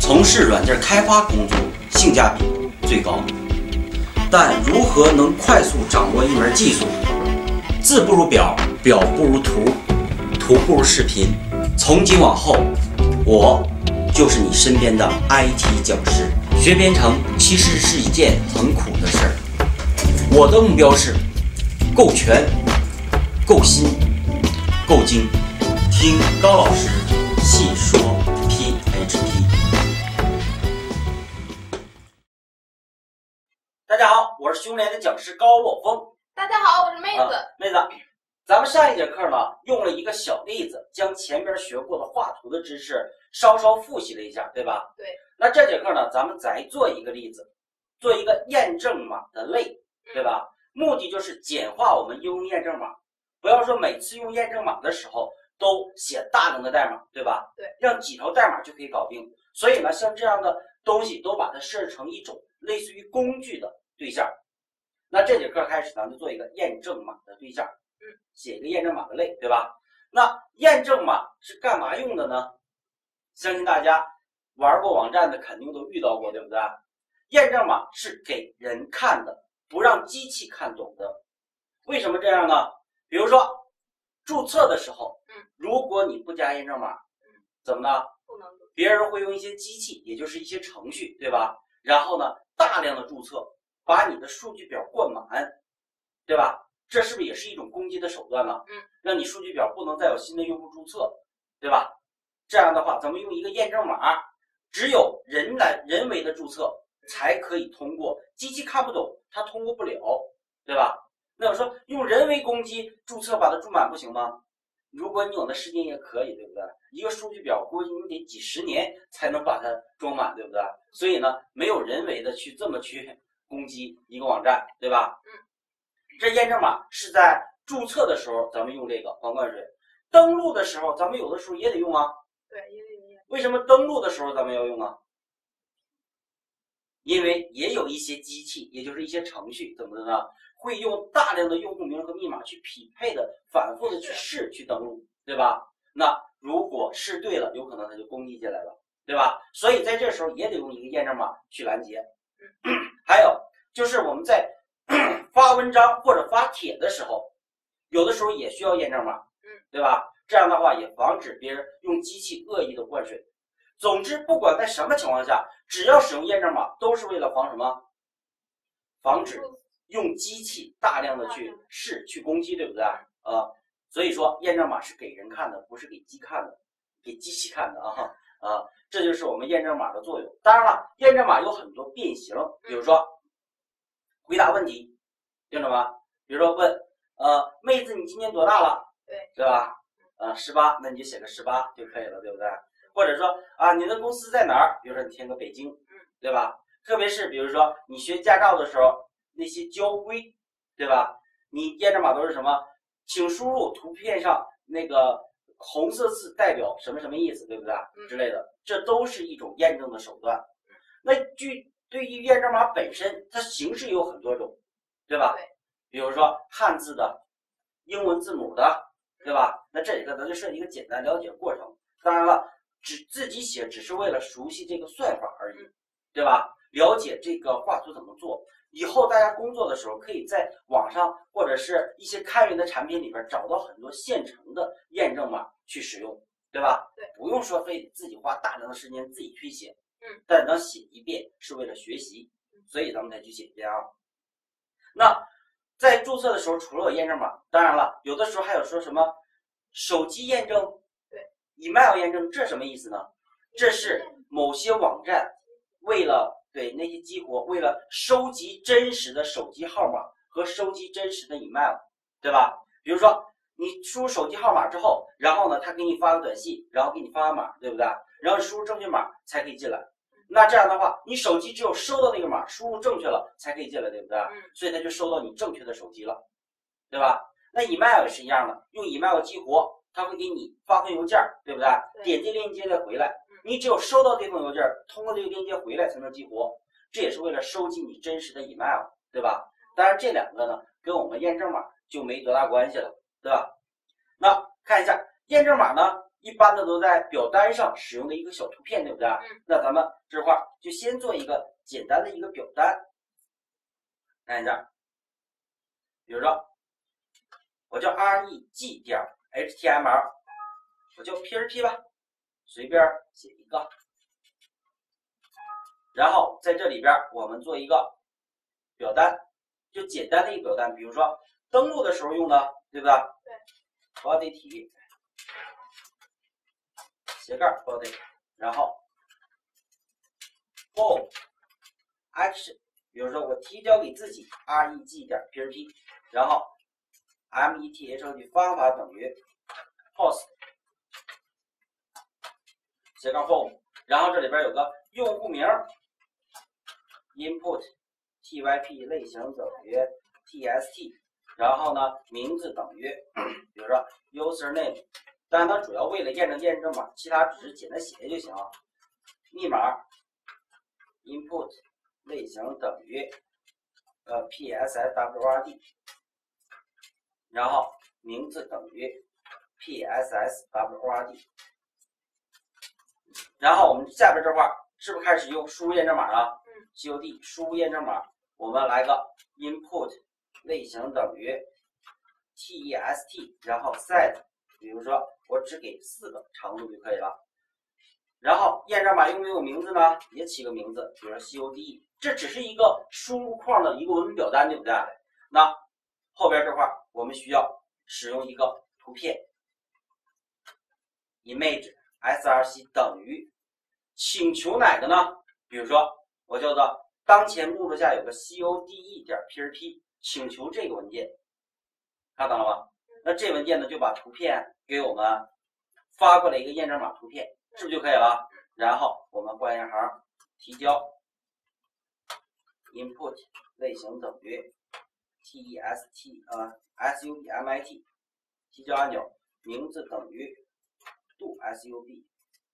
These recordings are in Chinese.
从事软件开发工作性价比最高。但如何能快速掌握一门技术？字不如表，表不如图，图不如视频。从今往后，我就是你身边的 IT 讲师。学编程其实是一件很苦的事儿。我的目标是够全、够新、够精。听高老师细说 PHP。大家好，我是熊联的讲师高洛峰。 大家好，我是妹子。 妹子，咱们上一节课呢，用了一个小例子，将前边学过的画图的知识稍稍复习了一下，对吧？ 对。 那这节课呢，咱们再做一个例子，做一个验证码的类，对吧？目的就是简化我们应用验证码，不要说每次用验证码的时候都写大量的代码，对吧？ 对。 让几条代码就可以搞定。所以呢，像这样的东西都把它设置成一种类似于工具的对象。那这节课开始，咱们就做一个验证码的对象，写一个验证码的类，对吧？那验证码是干嘛用的呢？相信大家玩过网站的肯定都遇到过，对不对？验证码是给人看的，不让机器看懂的。为什么这样呢？比如说注册的时候，如果你不加验证码，怎么呢？ 不能注册。 别人会用一些机器，也就是一些程序，对吧？然后呢，大量的注册，把你的数据表灌满，对吧？这是不是也是一种攻击的手段呢？让你数据表不能再有新的用户注册，对吧？这样的话，咱们用一个验证码，只有人为的注册才可以通过，机器看不懂，它通过不了，对吧？那我说用人为攻击注册把它注满不行吗？如果你有那时间也可以，对不对？一个数据表估计你得几十年才能把它装满，对不对？所以呢，没有人为的去这么去攻击一个网站，对吧？这验证码是在注册的时候咱们用这个黄冠水，登录的时候咱们有的时候也得用啊。 对，也得用。 为什么登录的时候咱们要用啊？因为也有一些机器，也就是一些程序，怎么的呢？会用大量的用户名和密码去匹配的，反复的去试去登录，对吧？那如果试对了，有可能它就攻击进来了，对吧？所以在这时候也得用一个验证码去拦截。还有就是我们在发文章或者发帖的时候，有的时候也需要验证码，对吧？这样的话也防止别人用机器恶意的灌水。总之，不管在什么情况下，只要使用验证码，都是为了防什么？防止用机器大量的去试去攻击，对不对？所以说验证码是给人看的，不是给机看的，给机器看的啊。这就是我们验证码的作用。当然了，验证码有很多变形，比如说回答问题，听懂吗？比如说问妹子你今年多大了？对吧？18，那你就写个18就可以了，对不对？或者说你的公司在哪儿？比如说你填个北京，对吧？特别是比如说你学驾照的时候，那些交规，对吧？你验证码都是什么？请输入图片上那个红色字代表什么什么意思，对不对？之类的，这都是一种验证的手段。那对于验证码本身，它形式也有很多种，对吧？比如说汉字的、英文字母的，对吧？那这里头咱就设计一个简单了解过程。当然了，自己写只是为了熟悉这个算法而已，对吧？了解这个画图怎么做，以后大家工作的时候可以在网上或者是一些开源的产品里边找到很多现成的验证码去使用，对吧？ 对， 不用说非得自己花大量的时间自己去写，但咱写一遍是为了学习，所以咱们才去写一遍啊。那在注册的时候，除了有验证码，当然了，有的时候还有说什么手机验证，email 验证，这什么意思呢？这是某些网站为了那些激活，为了收集真实的手机号码和收集真实的 email， 对吧？比如说你输入手机号码之后，然后呢，他给你发个短信，然后给你发个码，对不对？然后输入正确码才可以进来。那这样的话，你手机只有收到那个码，输入正确了才可以进来，对不对？所以他就收到你正确的手机了，对吧？那 email 也是一样的，用 email 激活，他会给你发封邮件，对不对？点击链接再回来，你只有收到这封邮件，通过这个链接回来才能激活，这也是为了收集你真实的 email， 对吧？当然这两个呢，跟我们验证码就没多大关系了，对吧？那看一下验证码呢， 一般的都在表单上使用的一个小图片，对不对？那咱们这块儿就先做一个简单的一个表单，看一下，比如说我叫 reg 点 html， 我叫 PHP 吧，随便写一个，然后在这里边我们做一个表单，就简单的一个表单，比如说登录的时候用的，对不对？ 对。 body 体斜杠 body， 然后 form action， 比如说我提交给自己 reg 点 php， 然后 method 方法等于 post 斜杠 form， 然后这里边有个用户名 input typ 类型等于 tst， 然后呢名字等于比如说 username， 当然它主要为了验证码，其他只是简单写就行了。密码 input 类型等于PSSWRD， 然后名字等于 PSSWRD， 然后我们下边这块是不是开始用输入验证码了？COD 输入验证码，我们来个 input 类型等于 TEST， 然后 set， 比如说我只给4个长度就可以了。然后验证码用不用名字呢？也起个名字，比如说 COD， 这只是一个输入框的一个文本表单，对不对？那后边这块我们需要使用一个图片 image src 等于请求哪个呢？比如说我叫做当前目录下有个 code 点 php， 请求这个文件，看到了吗？那这文件呢就把图片给我们发过来一个验证码图片，是不是就可以了？然后我们换一行提交 input 类型等于 submit 提交按钮，名字等于 do submit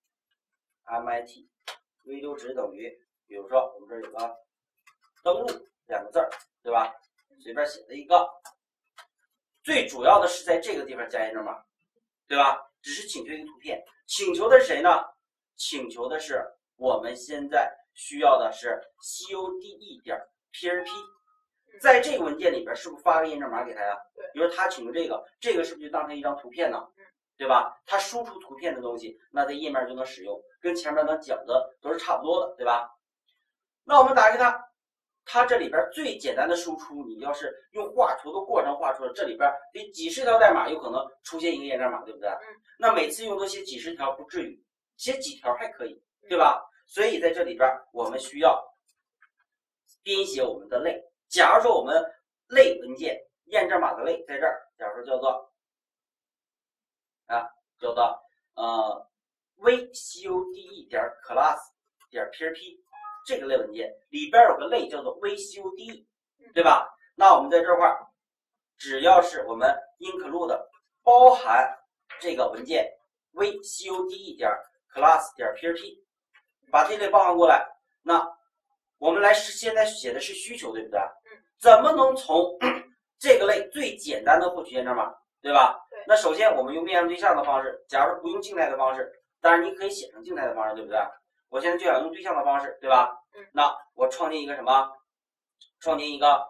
追丢值等于，比如说我们这有个登录2个字，对吧？随便写了一个，最主要的是在这个地方加验证码，对吧？只是请求一个图片，请求的是谁呢？请求的是我们现在需要的是 code 点 php， 在这个文件里边是不是发个验证码给他呀？比如他请求这个是不是就当成一张图片呢？对吧？他输出图片的东西，那在页面就能使用，跟前面咱讲的都是差不多的，对吧？那我们打开它这里边最简单的输出，你要是用画图的过程画出来，这里边得几十条代码，有可能出现一个验证码，对不对？那每次用都写几十条不至于，写几条还可以，对吧？所以在这里边我们需要编写我们的类。假如说我们类文件验证码的类在这儿，假如说叫做vcode 点 class 点 php 这个类文件里边有个类叫做 vcode， 对吧？那我们在这块只要是我们 include 包含这个文件 vcode 点 class 点 php， 把这类包含过来，那我们现在写的是需求，对不对？怎么能从这个类最简单的获取验证码，对吧？那首先我们用面向对象的方式，假如不用静态的方式，当然你可以写成静态的方式，对不对？我现在就想用对象的方式，对吧？那我创建一个什么？创建一个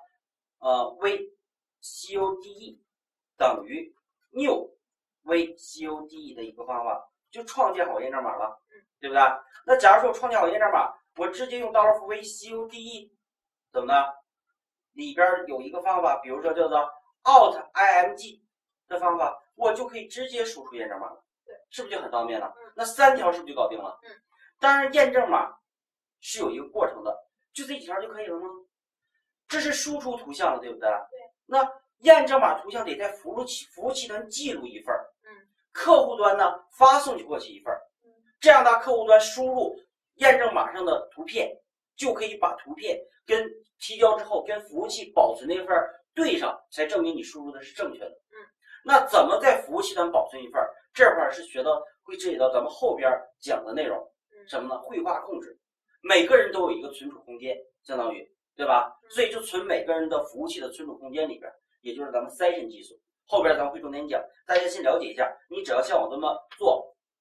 vcode 等于 new vcode 的一个方法，就创建好验证码了，对不对？那假如说我创建好验证码，我直接用$vcode 怎么呢？里边有一个方法，比如说叫做 alt-img 的方法，我就可以直接输出验证码了，是不是就很方便了？那3条是不是就搞定了？当然验证码是有一个过程的，就这几条就可以了吗？这是输出图像了，对不对？那验证码图像得在服务器端记录一份，客户端呢发送过去一份，这样呢客户端输入验证码上的图片，就可以把图片跟提交之后跟服务器保存那份对上，才证明你输入的是正确的。那怎么在服务器端保存一份？这块是学到会涉及到咱们后边讲的内容，什么呢？绘画控制，每个人都有一个存储空间，相当于，对吧？所以就存每个人的服务器的存储空间里边，也就是咱们 session 技术。后边咱们会重点讲，大家先了解一下。你只要像我这么做，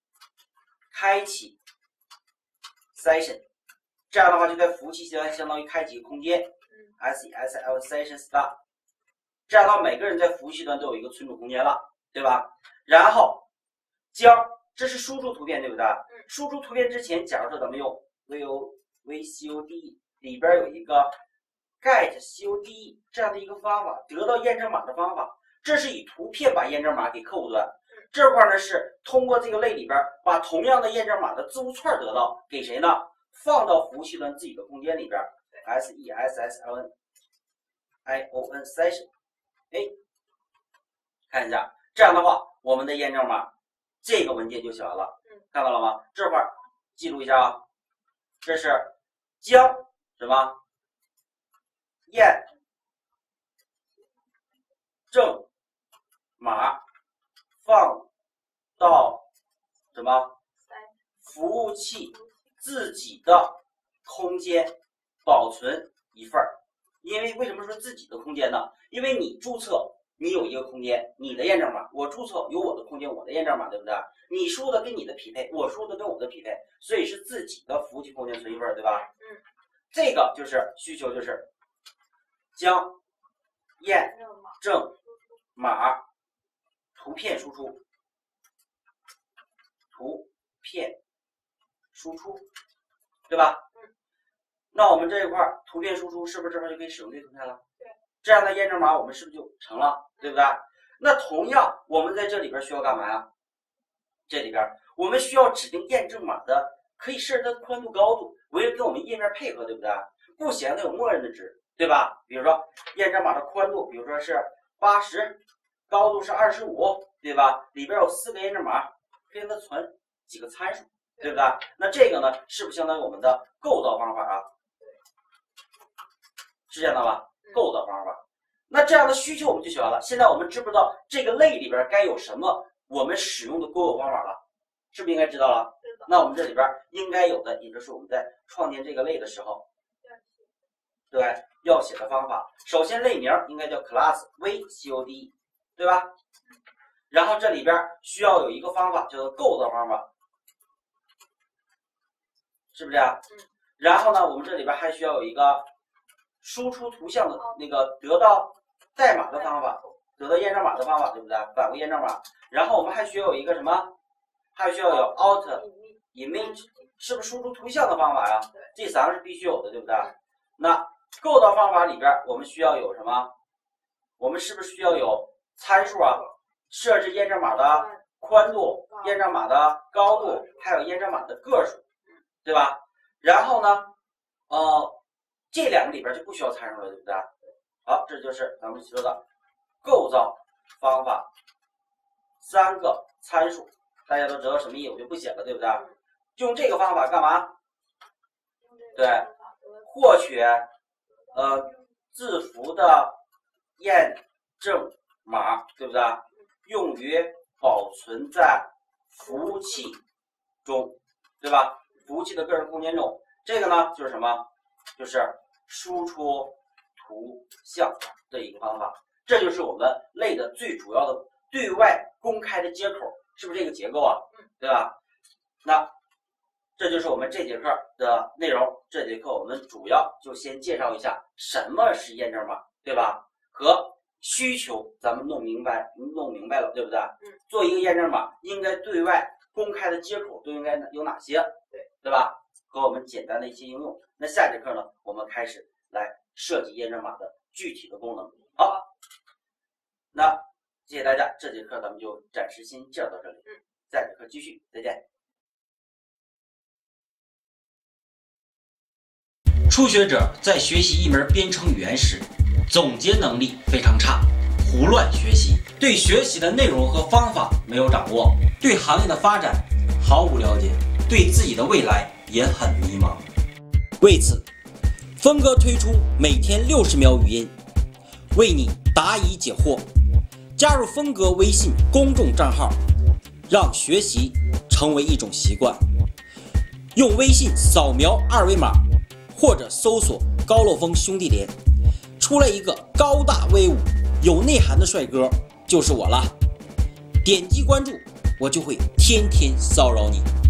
开启 session， 这样的话就在服务器相当于开启一个空间 ，session session start， 这样的话每个人在服务器端都有一个存储空间了，对吧？然后这是输出图片，对不对？输出图片之前，假如说咱们用 vcode 里边有一个 get code 这样的一个方法，得到验证码的方法，这是以图片把验证码给客户端。这块呢是通过这个类里边把同样的验证码的字符串得到，给谁呢？放到服务器端自己的空间里边 ，session session， 看一下，这样的话，我们的验证码这个文件就写完了，看到了吗？这块记录一下啊，这是将什么验证码放到什么服务器自己的空间保存一份儿。因为为什么说自己的空间呢？因为你注册你有一个空间，你的验证码，我注册有我的空间，我的验证码，对不对？你输的跟你的匹配，我输的跟我的匹配，所以是自己的服务器空间存一份，对吧？这个就是需求，就是将验证码图片输出，对吧？那我们这一块图片输出是不是这边就可以使用这图片了？对，这样的验证码我们是不是就成了，对不对？那同样我们在这里边需要干嘛呀？这里边我们需要指定验证码的可以设置的宽度高度，为了跟我们页面配合，对不对？不行，它有默认的值，对吧？比如说验证码的宽度，比如说是80，高度是25，对吧？里边有4个验证码，可以让它存几个参数，对不对？那这个呢，是不是相当于我们的构造方法啊？是这样的吧？构造方法。那这样的需求我们就写完了。现在我们知不知道这个类里边该有什么我们使用的构造方法了？是不是应该知道了？那我们这里边应该有的，也就是我们在创建这个类的时候，对，要写的方法。首先类名应该叫 class vcode， 对吧？然后这里边需要有一个方法叫做构造方法，是不是啊？然后呢，我们这里边还需要有一个输出图像的那个得到代码的方法，得到验证码的方法，对不对？返回验证码。然后我们还需要有一个什么？还需要有 out image， 是不是输出图像的方法呀？这3个是必须有的，对不对？那构造方法里边我们需要有什么？我们是不是需要有参数啊？设置验证码的宽度、验证码的高度，还有验证码的个数，对吧？然后呢，这2个里边就不需要参数了，对不对？好，这就是咱们说的构造方法3个参数，大家都知道什么意思，我就不写了，对不对？用这个方法干嘛？对，获取字符的验证码，对不对？用于保存在服务器中，对吧？服务器的个人空间中。这个呢就是什么？就是输出图像的一个方法。这就是我们类的最主要的对外公开的接口，是不是这个结构啊？对吧？那这就是我们这节课的内容。这节课我们主要就先介绍一下什么是验证码，对吧？和需求咱们弄明白了，对不对？做一个验证码应该对外公开的接口都应该有哪些？对吧？和我们简单的一些应用。那下节课呢，我们开始来设计验证码的具体的功能。好，那谢谢大家，这节课咱们就暂时先介绍到这里。下节课继续，再见。初学者在学习一门编程语言时，总结能力非常差，胡乱学习，对学习的内容和方法没有掌握，对行业的发展毫无了解，对自己的未来也很迷茫。为此，峰哥推出每天60秒语音，为你答疑解惑。加入峰哥微信公众账号，让学习成为一种习惯。用微信扫描2维码，或者搜索高乐峰兄弟连，出来一个高大威武、有内涵的帅哥，就是我了。点击关注，我就会天天骚扰你。